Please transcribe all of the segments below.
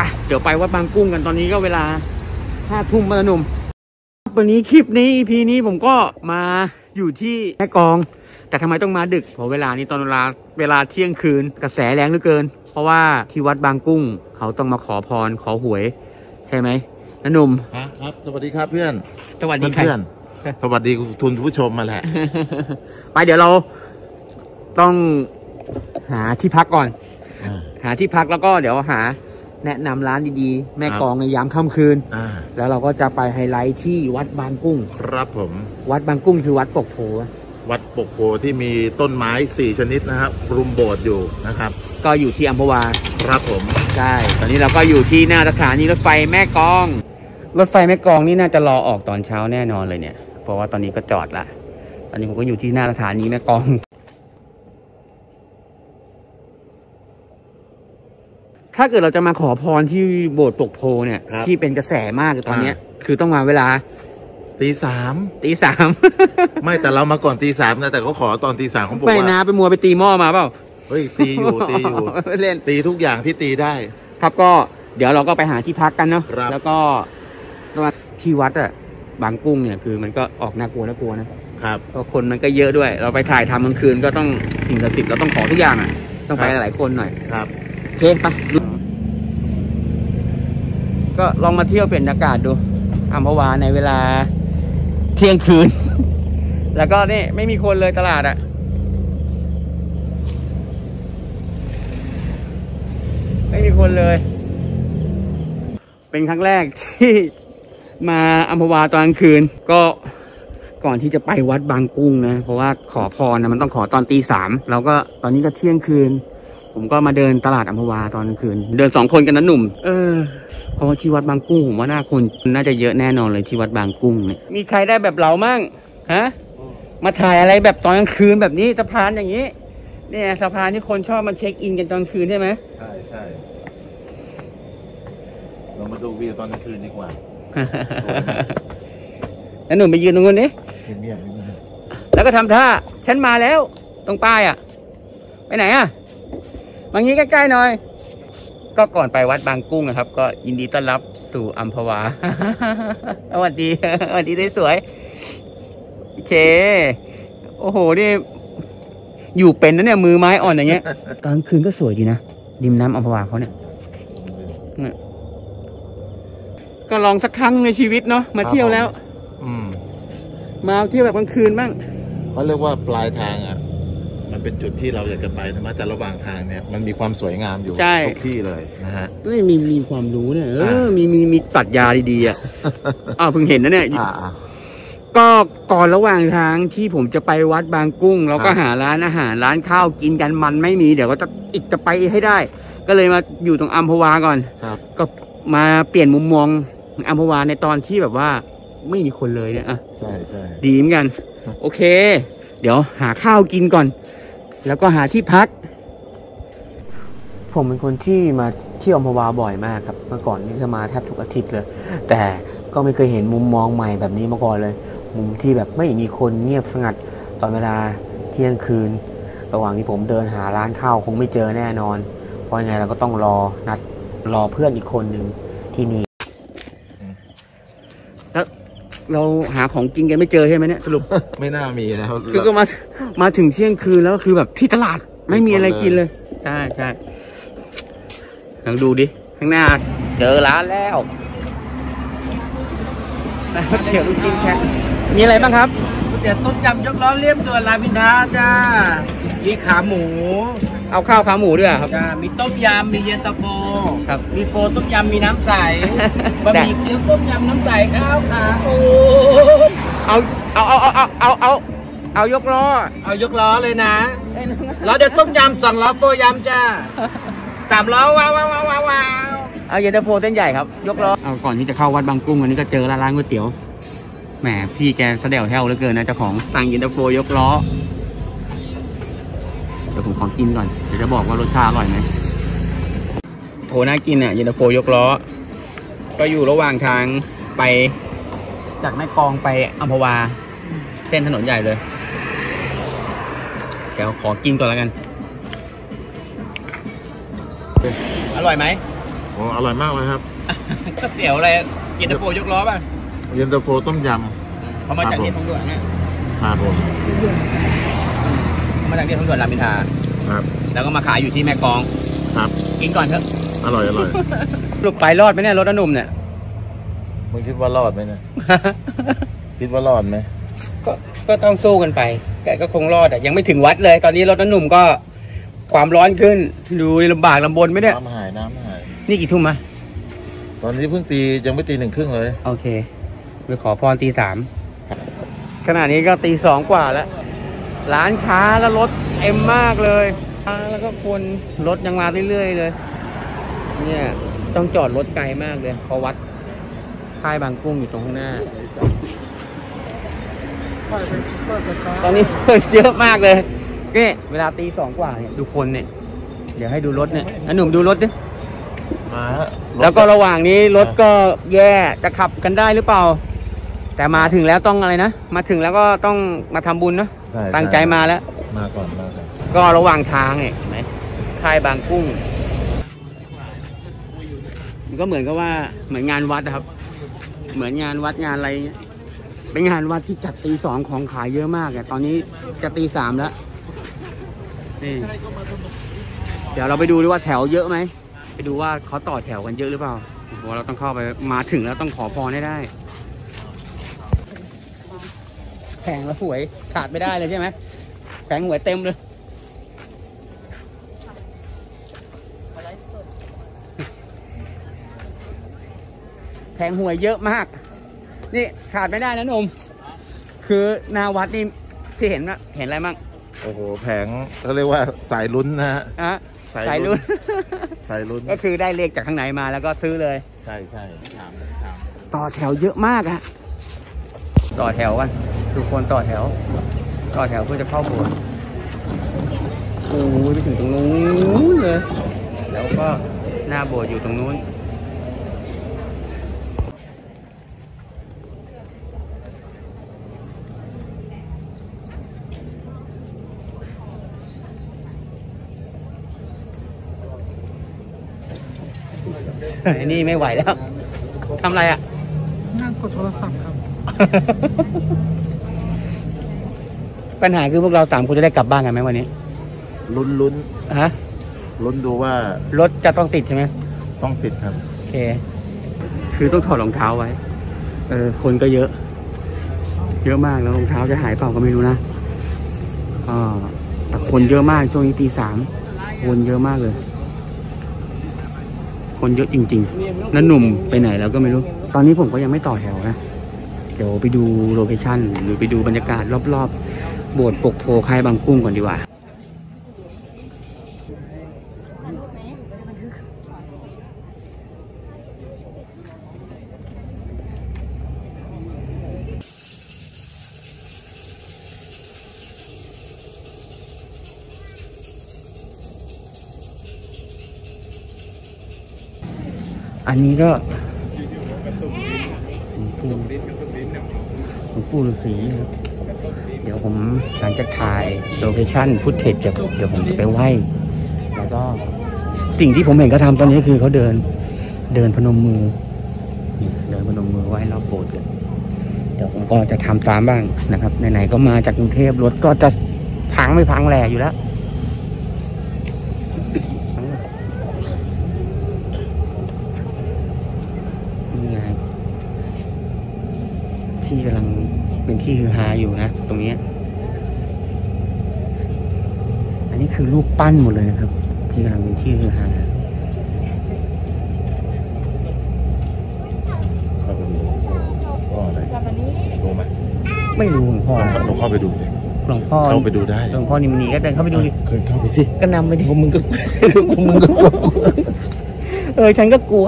เดี๋ยวไปวัดบางกุ้งกันตอนนี้ก็เวลา5 ทุ่มแล้วหนุ่มวันนี้คลิปนี้ EP นี้ผมก็มาอยู่ที่แม่กลองแต่ทำไมต้องมาดึกเพราะเวลานี้ตอนเวลาเที่ยงคืนกระแสแรงเหลือเกินเพราะว่าที่วัดบางกุ้งเขาต้องมาขอพรขอหวยใช่ไหมนะหนุ่มครับสวัสดีครับเพื่อนสวัสดีเพื่อนสวัสดีทุนผู้ชมมาแหละไปเดี๋ยวเราต้องหาที่พักก่อนหาที่พักแล้วก็เดี๋ยวหาแนะนำร้านดีๆแม่กลองในยามค่ำคืนแล้วเราก็จะไปไฮไลท์ที่วัดบางกุ้งครับผมวัดบางกุ้งคือวัดปกโพวัดปกโพที่มีต้นไม้4 ชนิดนะครับรุมโบสถ์อยู่นะครับก็อยู่ที่อัมพวาครับผมใช่ตอนนี้เราก็อยู่ที่หน้าสถานีรถไฟแม่กลองรถไฟแม่กลองนี่น่าจะรอออกตอนเช้าแน่นอนเลยเนี่ยเพราะว่าตอนนี้ก็จอดละตอนนี้ผมก็อยู่ที่หน้าสถานีแม่กลองถ้าเกิดเราจะมาขอพรที่โบสถ์ปกโพเนี่ยที่เป็นกระแสมากตอนนี้คือต้องมาเวลาตี 3ไม่แต่เรามาก่อนตี 3นะแต่เขาขอตอนตี 3เขาบอกว่าไม่นะไปมัวไปตีหม้อมาเปล่าเฮ้ยตีอยู่เล่นตีทุกอย่างที่ตีได้ครับก็เดี๋ยวเราก็ไปหาที่พักกันเนาะแล้วก็ที่วัดอะบางกุ้งเนี่ยคือมันก็ออกน่ากลัวนะครับก็คนมันก็เยอะด้วยเราไปถ่ายทำกลางคืนก็ต้องสิ่งศักดิ์สิทธิ์เราต้องขอทุกอย่างอะต้องไปหลายคนหน่อยครับโอเคไปก็ลองมาเที่ยวเปลี่ยนอากาศดูอัมพวาในเวลาเที่ยงคืนแล้วก็นี่ไม่มีคนเลยตลาดอะไม่มีคนเลยเป็นครั้งแรกที่มาอัมพวาตอนกลางคืนก็ก่อนที่จะไปวัดบางกุ้งนะเพราะว่าขอพรนะมันต้องขอตอนตี 3แล้วก็ตอนนี้ก็เที่ยงคืนผมก็มาเดินตลาดอัมพวาตอนกลางคืนเดิน2 คนกันนะหนุ่มเพราะว่าที่วัดบางกุ้งผมว่าคนน่าจะเยอะแน่นอนเลยที่วัดบางกุ้งเนี่ยมีใครได้แบบเรามั่งฮะมาถ่ายอะไรแบบตอนกลางคืนแบบนี้สะพานอย่างนี้เนี่ยสะพานที่คนชอบมาเช็คอินกันตอนกลางคืนใช่ไหมใช่เรามาดูวิวตอนกลางคืนดีกว่าแล้วหนุ่มไปยืนตรงนู้นนี่แล้วก็ทำท่าฉันมาแล้วตรงป้ายอ่ะไปไหนอ่ะมางี้ใกล้ๆหน่อยก็ก่อนไปวัดบางกุ้งนะครับก็ยินดีต้อนรับสู่อัมพวาสวัสดีได้สวยโอเคโอ้โหนี่อยู่เป็นนะเนี่ยมือไม้อ่อนอย่างเงี้ยตอนคืนก็สวยดีนะริมน้ำอัมพวาเขาเนี่ยก็ลองสักครั้งในชีวิตเนาะมาเที่ยวแล้วมาเที่ยวแบบกลางคืนบ้างเขาเรียกว่าปลายทางอ่ะมันเป็นจุดที่เราอยากจะไปนะแต่ระหว่างทางเนี่ยมันมีความสวยงามอยู่ทุกที่เลยนะฮะมีความรู้เนี่ยมีปรัชญาดีๆอ่ะเพิ่งเห็นนะเนี่ยก็ก่อนระหว่างทางที่ผมจะไปวัดบางกุ้งเราก็หาร้านอาหารร้านข้าวกินกันมันไม่มีเดี๋ยวก็จะไปให้ได้ก็เลยมาอยู่ตรงอัมพวาก่อนก็มาเปลี่ยนมุมมองอัมพวาในตอนที่แบบว่าไม่มีคนเลยเนี่ยใช่ดีเหมือนกันโอเคเดี๋ยวหาข้าวกินก่อนแล้วก็หาที่พักผมเป็นคนที่มาเที่ยวอัมพวาบ่อยมากครับเมื่อก่อนนี่จะมาแทบทุกอาทิตย์เลยแต่ก็ไม่เคยเห็นมุมมองใหม่แบบนี้มาก่อนเลยมุมที่แบบไม่มีคนเงียบสงัดตอนเวลาเที่ยงคืนระหว่างที่ผมเดินหาร้านข้าวคงไม่เจอแน่นอนเพราะยังไงเราก็ต้องรอเพื่อนอีกคนหนึ่งที่นี่แล้วเราหาของกินกันไม่เจอใช่ไหมเนี่ยสรุปไม่น่ามีนะคือก็มาถึงเที่ยงคืนแล้วก็คือแบบที่ตลาดไม่มีอะไรกินเลยใช่ลองดูดิข้างหน้าเจอร้านแล้วเดี๋ยวกินแค่มีอะไรบ้างครับเดี๋ยวต้มยำยกล้อเรียบด่วนรามอินทราจ้ามีขาหมูเอาข้าวขาหมูด้วยครับจ้ามีต้มยำมีเย็นตาโฟครับมีโฟต้มยำมีน้ำใสบะหมี่เกี๊ยวต้มยำน้ำใสข้าวขาโอ้เอายกล้อเลยนะแล้วเดี๋ยวต้มยำ2 ล้อโฟยำจ้า3 ล้อว้าวเอาเย็นตาโฟเส้นใหญ่ครับยกล้อเอาก่อนที่จะเข้าวัดบางกุ้งอันนี้ก็เจอร้านก๋วยเตี๋ยวแหมพี่แกแสดงแถวเหลือเกินนะเจ้าของสั่งเย็นตาโฟยกล้อเดี๋ยวผมขอกินก่อนเดี๋ยวจะบอกว่ารสชาติอร่อยไหมโหน่ากินอ่ะเย็นตาโฟยกล้อก็อยู่ระหว่างทางไปจากแม่กลองไปอัมพวาเส้นถนนใหญ่เลยเดี๋ยวขอกินก่อนแล้วกันอร่อยไหมอ๋ออร่อยมากเลยครับก๋วยเตี๋ยวอะไรเย็นตาโฟยกล้อป่ะเย็นตาโฟต้มยเขามาจากที่ทางด่วนนะำครับผมเขามาจากที่ทางด่วนรามอินทราครับแล้วก็มาขายอยู่ที่แม่กลองครับกินก่อนเถอะอร่อยอร่อยหลุดไปรอดไหมเนี่ยรถอนุ่มเนี่ยมึงคิดว่ารอดไหมเนี่ยคิดว่ารอดไหมก็ต้องสู้กันไปแกก็คงรอดอ่ะยังไม่ถึงวัดเลย ตอนนี้รถอนุ่มก็ความร้อนขึ้นดูลำบากลำบนไหมเนี่ยน้ำหายน้ำหายนี่กี่ทุ่มมะตอนนี้เพิ่งตียังไม่ตี 1:30เลยโอเคไปขอพรตี 3ขณะนี้ก็ตี 2 กว่าแล้วร้านค้าแล้วรถเต็มมากเลยแล้วก็คนรถยังมาเรื่อยๆเลยเนี่ยต้องจอดรถไกลมากเลยเพราะวัดค่ายบางกุ้งอยู่ตรงข้างหน้าตอนนี้คนเยอะมากเลยนี่เวลาตี 2 กว่าเนี่ยดูคนเนี่ยเดี๋ยวให้ดูรถเนี่ยหนุ่มดูรถดิมาฮะแล้วก็ระหว่างนี้รถก็แย่จะขับกันได้หรือเปล่าแต่มาถึงแล้วต้องอะไรนะมาถึงแล้วก็ต้องมาทำบุญเนาะช่ตั้งใจมาแล้วมาก่อนก็ระหว่างทางเนี่ยเห็นไหมค่ายบางกุ้งมันก็เหมือนกับว่าเหมือนงานวัดนะครับเหมือนงานวัดงานอะไรเป็นงานวัดที่จัดตี 2ของขายเยอะมากอะตอนนี้จะตี 3แล้วนี่เดี๋ยวเราไปดูดิว่าแถวเยอะไหมไปดูว่าเขาต่อแถวกันเยอะหรือเปล่าเพราะเราต้องเข้าไปมาถึงแล้วต้องขอพรให้ได้แผงละหวยขาดไม่ได้เลยใช่ไหมแผงหวยเต็มเลยแผงหวยเยอะมากนี่ขาดไม่ได้นะหนุ่มคือหนาวัดนี่ที่เห็นนะเห็นอะไรมั่งโอ้โหแผงเขาเรียกว่าสายลุ้นนะฮะอ่ะสายสายลุ้ลุ้นนสายลุ้นก็คือได้เลขจากข้างในมาแล้วก็ซื้อเลยใช่ถามต่อแถวเยอะมากอะต่อแถวกันทุกคนต่อแถวเพื่อจะเข้าโบสถ์โอ้ยไปถึงตรงนู้นเลยแล้วก็หน้าโบสถ์อยู่ตรงนู้นไอ้นี่ไม่ไหวแล้วทำอะไรอ่ะนั่งกดโทรศัพท์ครับ ปัญหาคือพวกเรา3 คนจะได้กลับบ้านกันไหมวันนี้ลุ้นฮะลุ้นดูว่ารถจะต้องติดใช่ไหมต้องติดครับโอเคคือต้องถอดรองเท้าไว้คนก็เยอะมากแล้วรองเท้าจะหายเปล่าก็ไม่รู้นะแต่คนเยอะมากช่วงนี้ตี 3คนเยอะมากเลยคนเยอะจริงๆนั่นหนุ่มไปไหนแล้วก็ไม่รู้ตอนนี้ผมก็ยังไม่ต่อแถวนะเดี๋ยวไปดูโลเคชั่นหรือไปดูบรรยากาศรอบๆโบสถ์ปกโพค่ายบางกุ้งก่อนดีกว่าอันนี้ก็หลวงปู่ฤาษีครับเดี๋ยวผมหลังจากถ่ายโลเคชั่นพุทธเทจเดี๋ยวผมจะไปไหว้แล้วก็สิ่งที่ผมเห็นเขาทำตอนนี้คือเขาเดินพนมมือเดินพนมมือไหว้รอบโบสถ์กันเดี๋ยวผมก็จะทำตามบ้างนะครับไหนๆก็มาจากกรุงเทพรถก็จะพังไม่พังแหล่อยู่แล้วที่กำลังเป็นที่ฮือฮาอยู่นะตรงนี้อันนี้คือรูปปั้นหมดเลยนะครับที่กำลังเป็นที่ฮือฮาเข้าไปดูก็อะไรรู้ไหมไม่รู้หลวงพ่อลองเข้าไปดูสิหลวงพ่อเข้าไปดูได้หลวงพ่อนิมนีก็เดินเข้าไปดูดิเคยเข้าไปสิก็นำไปดิมึงก็กลัวฉันก็กลัว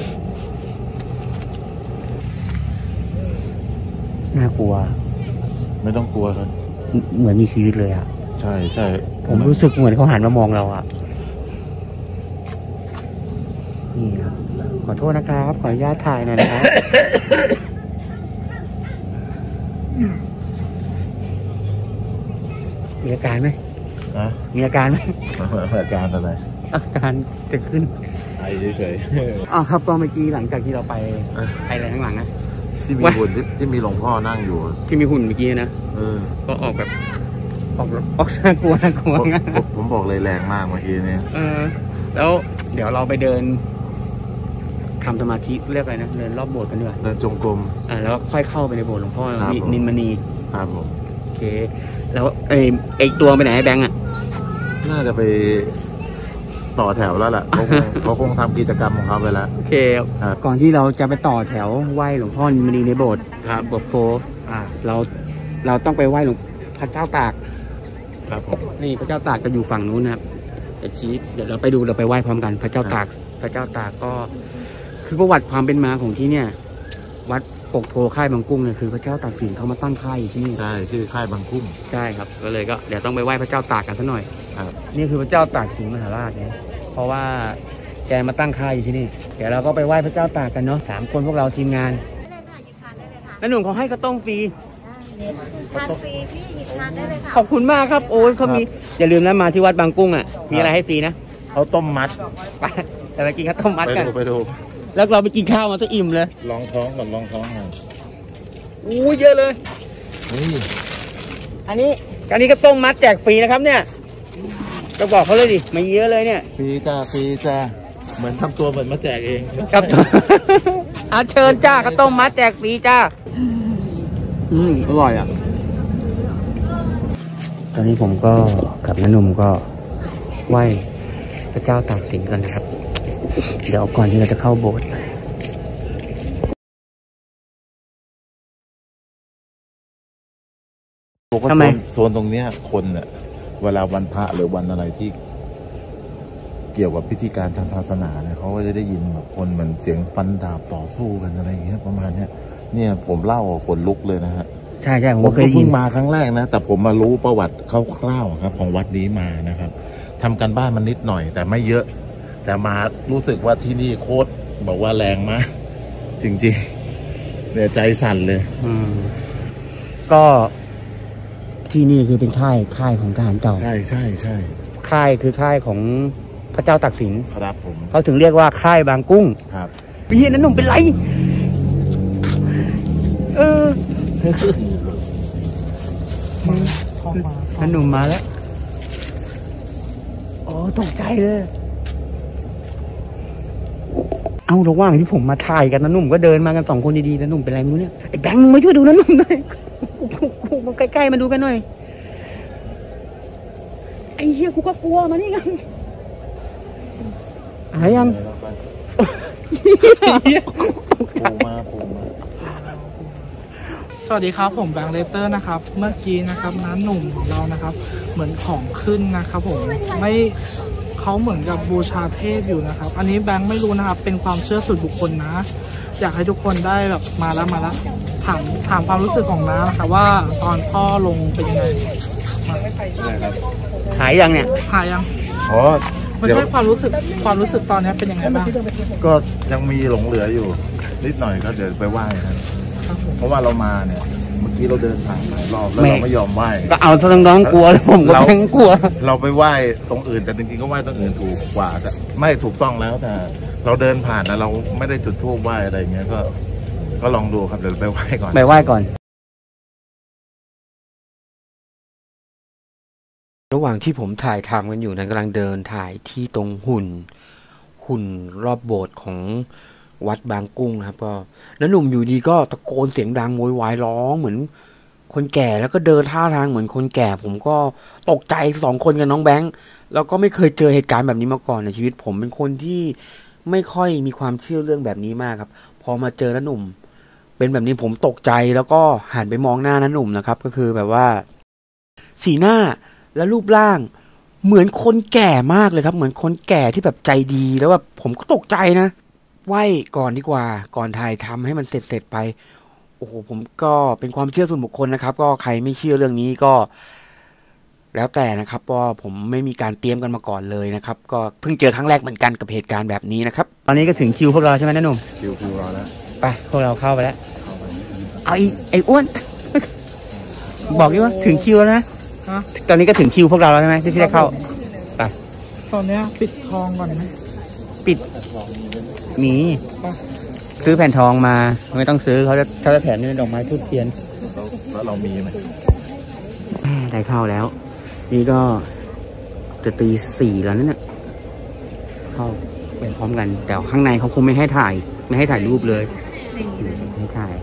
น่ากลัวไม่ต้องกลัวครับเหมือนมีชีวิตเลยอ่ะใช่ผมรู้สึกเหมือนเขาหันมามองเราอ่ะนี่ครับขอโทษนะครับขออนุญาตถ่ายหน่อยนะครับมีอาการไหมนะมีอาการไหมอาการอะไรอาการจะขึ้นไอเฉยอ๋อครับก็เมื่อกี้หลังจากที่เราไปอะไรข้างหลังนะที่มีหุ่นที่มีหลวงพ่อนั่งอยู่ที่มีหุ่นเมื่อกี้นะก็ออกแบบออกน่ากลัวงั้นผมบอกเลยแรงมากเมื่อกี้เนี่ยแล้วเดี๋ยวเราไปเดินทำสมาธิเรียกอะไรนะเดินรอบโบสถ์กันดีกว่าเดินจงกรมแล้วค่อยเข้าไปในโบสถ์หลวงพ่อนินมณีครับผมโอเคแล้วไอตัวไปไหนไอแบงค์อ่ะน่าจะไปต่อแถวแล้วแหละเขาคงทำกิจกรรมของเขาไปแล้วโอเคก่อนที่เราจะไปต่อแถวไหว้หลวงพ่อนินมณีในโบสถ์โบสถ์โพเราต้องไปไหว้หลวงพระเจ้าตากครับผมนี่พระเจ้าตากก็อยู่ฝั่งนู้นนะครับแต่ชี้เดี๋ยวเราไปดูเราไปไหว้พร้อมกันพระเจ้าตากก็คือประวัติความเป็นมาของที่เนี่ยวัดปกโพค่ายบางกุ้งเนี่ยคือพระเจ้าตากสินเขามาตั้งค่ายอยู่ที่นี่ใช่ชื่อค่ายบางกุ้งใช่ครับก็เลยก็เดี๋ยวต้องไปไหว้พระเจ้าตากกันสักหน่อยนี่คือพระเจ้าตากสินมหาราชเนี่ยเพราะว่าแกมาตั้งค่ายอยู่ที่นี่เดี๋ยวเราก็ไปไหว้พระเจ้าตากกันเนาะ3 คนพวกเราทีมงานแล้วหนุ่มเขาให้ข้าวต้มฟรีทานฟรีพี่หยิบทานได้เลยค่ะขอบคุณมากครับโอ้ยเขามีอย่าลืมนะมาที่วัดบางกุ้งอ่ะมีอะไรให้ฟรีนะเขาต้มมัดไปแต่ไปกินข้าวต้มมัดกันไปดูแล้วเราไปกินข้าวมาซะอิ่มเลยลองท้องก่อนลองท้องก่อนอู้เยอะเลยนี่อันนี้ก็ต้มมัดแจกฟรีนะครับเนี่ยจะบอกเขาเลยดิมาเยอะเลยเนี่ยฟรีจ้าเหมือนทำตัวเหมือนมาแจกเองครับเชิญจ้าข้าวต้มมัดแจกฟรีจ้าอร่อยอ่ะตอนนี้ผมก็กับน้าหนุ่มก็ไหว้พระเจ้าตากสินกันนะครับเดี๋ยวก่อนที่เราจะเข้าโบสถ์ทำไมโซนตรงเนี้ยคนเนี่ยเวลาวันพระหรือวันอะไรที่เกี่ยวกับพิธีการทางศาสนาเนี่ยเขาก็จะได้ยินแบบคนเหมือนเสียงฟันดาบต่อสู้กันอะไรอย่างเงี้ยประมาณเนี้ยเนี่ยผมเล่าคนลุกเลยนะฮะใช่ผมเคยเพิ่งมาครั้งแรกนะแต่ผมมารู้ประวัติคร่าวๆครับของวัดนี้มานะครับทำกันบ้านมันนิดหน่อยแต่ไม่เยอะแต่มารู้สึกว่าที่นี่โคตรบอกว่าแรงมากจริงๆเนี่ยใจสั่นเลยก็ที่นี่คือเป็นค่ายของทหารเก่าใช่ค่ายคือค่ายของพระเจ้าตากสินครับผมเขาถึงเรียกว่าค่ายบางกุ้งครับพี่นั้นหนุ่มเป็นไรนั่นหนุ่มมาแล้วโอ้ตกใจเลยเอาระหว่างที่ผมมาถ่ายกันนะหนุ่มก็เดินมากัน2 คนดีๆนะหนุ่มเป็นไรไม่รู้เนี่ยไอ้แบงค์มาช่วยดูนะหนุ่มหน่อยมาใกล้ๆมาดูกันหน่อยไอ้เหี้ยกูก็กลัวมานี่กันหายยังปูมาสวัสดีครับผมแบงค์เลเตอร์นะครับเมื่อกี้นะครับน้าหนุ่มของเรานะครับเหมือนของขึ้นนะครับผมไม่เขาเหมือนกับบูชาเทพอยู่นะครับอันนี้แบงค์ไม่รู้นะครับเป็นความเชื่อส่วนบุคคลนะอยากให้ทุกคนได้แบบมาแล้วถามความรู้สึกของน้านะคะว่าตอนพ่อลงเป็นยังไงหายยังเนี่ยหายยังไม่ใช่ความรู้สึกตอนนี้เป็นยังไงบ้างก็ยังมีหลงเหลืออยู่นิดหน่อยก็เดี๋ยวไปไหว้นะเพราะว่าเรามาเนี่ยเมื่อกี้เราเดินทางหลายรอบแล้วเราไม่ยอมไหว้ก็เอาซะน้องกลัวผมก็แข็งกลัวเราไปไหว้ตรงอื่นแต่จริงๆก็ไหว้ตรงอื่นถูกกว่าแต่ไม่ถูกต้องแล้วแต่เราเดินผ่านนะเราไม่ได้จุดธูปไหว้อะไรเงี้ยก็ลองดูครับเดี๋ยวไปไหว้ก่อนระหว่างที่ผมถ่ายทำกันอยู่นั้นกำลังเดินถ่ายที่ตรงหุ่นรอบโบสถ์ของวัดบางกุ้งนะครับก็แล้วหนุ่มอยู่ดีก็ตะโกนเสียงดังโวยวายร้องเหมือนคนแก่แล้วก็เดินท่าทางเหมือนคนแก่ผมก็ตกใจ2 คนกับน้องแบงค์แล้วก็ไม่เคยเจอเหตุการณ์แบบนี้มาก่อนในชีวิตผมเป็นคนที่ไม่ค่อยมีความเชื่อเรื่องแบบนี้มากครับพอมาเจอน้าหนุ่มเป็นแบบนี้ผมตกใจแล้วก็หันไปมองหน้าน้าหนุ่มนะครับก็คือแบบว่าสีหน้าและรูปร่างเหมือนคนแก่มากเลยครับเหมือนคนแก่ที่แบบใจดีแล้วแบบผมก็ตกใจนะไหว้ก่อนดีกว่าก่อนถ่ายทำให้มันเสร็จไปโอ้โหผมก็เป็นความเชื่อส่วนบุคคลนะครับก็ใครไม่เชื่อเรื่องนี้ก็แล้วแต่นะครับเพราะผมไม่มีการเตรียมกันมาก่อนเลยนะครับก็เพิ่งเจอครั้งแรกเหมือนกันกับเหตุการณ์แบบนี้นะครับตอนนี้ก็ถึงคิวพวกเราใช่ไหมน้าหนุ่มคิวเราแล้วไปพวกเราเข้าไปแล้วไอ้อ้วนบอกดิว่าถึงคิวแล้วนะตอนนี้ก็ถึงคิวพวกเราแล้วใช่ไหมที่ได้เข้าไปตอนเนี้ยปิดทองก่อนไหมปิดมีซื้อแผ่นทองมาไม่ต้องซื้อเขาจะแถมนี่เป็นดอกไม้ทูบเทียนแล้วเรามีไหมได้เข้าแล้ว นี่ก็จะตี 4แล้วนั่นน่ะเข้าไปพร้อมกัน แต่ข้างในเขาคงไม่ให้ถ่ายรูปเลยไม่ให้ถ่าย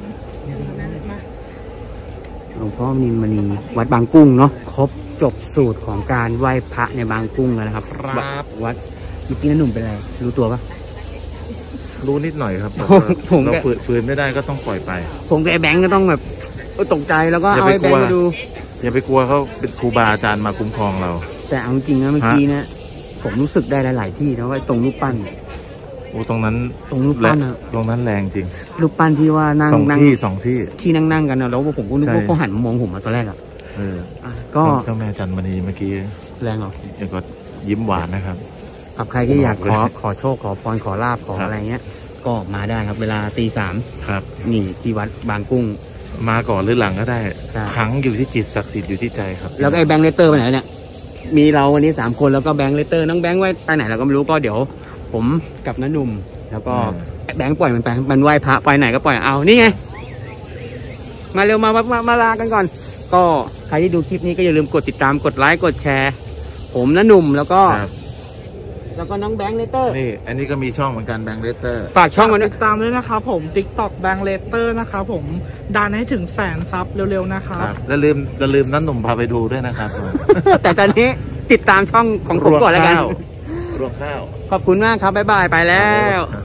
หลวงพ่อนินมณีวัดบางกุ้งเนาะครบจบสูตรของการไหว้พระในบางกุ้งแล้วนะครับวัดเมื่อกี้นั่นหนุ่มเป็นอะไรรู้ตัวปะรู้นิดหน่อยครับผมเราฝืนไม่ได้ก็ต้องปล่อยไปผมกับไอ้แบงก์ก็ต้องแบบตกใจแล้วก็เอาไอ้แบงก์มาดูอย่าไปกลัวเขาเป็นครูบาอาจารย์มาคุ้มครองเราแต่เอาจริงนะเมื่อกี้นะผมรู้สึกได้หลายๆที่นะว่าตรงรูปปั้นโอ้ตรงนั้นตรงรูปปั้นอะตรงนั้นแรงจริงรูปปั้นที่ว่านั่งสองที่ที่นั่งกันนะแล้วผมก็นึกว่าเขาหันมามองผมมาตอนแรกอ่ะ ก็เจ้าแม่จันมณีเมื่อกี้แรงเหรอยังก็ยิ้มหวานนะครับกับใครที่อยากขอโชคขอพรขอลาบขออะไรเงี้ย ก็มาได้ครับเวลาตี 3 ครับนี่ที่วัดบางกุ้งมาก่อนหรือหลังก็ได้ครับขังอยู่ที่จิตศักดิ์สิทธิ์อยู่ที่ใจครับแล้วก็ไอ้แบงค์เลตเตอร์ไปไหนเนี่ยมีเราวันนี้3คนแล้วก็แบงค์เลตเตอร์น้องแบงค์ไว้ไปไหนเราก็ไม่รู้ก็เดี๋ยว ผมกับน้าหนุ่มแล้วก็แบงค์ปล่อยมันไปมันไหว้พระไปไหนก็ปล่อยเอานี่ไงมาเร็วมาลากันก่อน ก็ใครที่ดูคลิปนี้ก็อย่าลืมกดติดตามกดไลค์กดแชร์ ผมน้าหนุ่มแล้วก็น้องแบงค์เลตเตอร์นี่อันนี้ก็มีช่องเหมือนกันแบงค์เลสเตอร์ฝากช่องมันด้วติยดตามด้วยนะครับผม TikTok แบงค์เลเตอร์นะครับผมดันให้ถึง100,000 ซับเร็วๆนะครับแล้วลืมนั่นหนุ่มพาไปดูด้วยนะครับแต่ตอนนี้ติดตามช่องของผมก่อนแล้วกันรวงข้าวขอบคุณมากครับบ๊ายบายไปแล้ว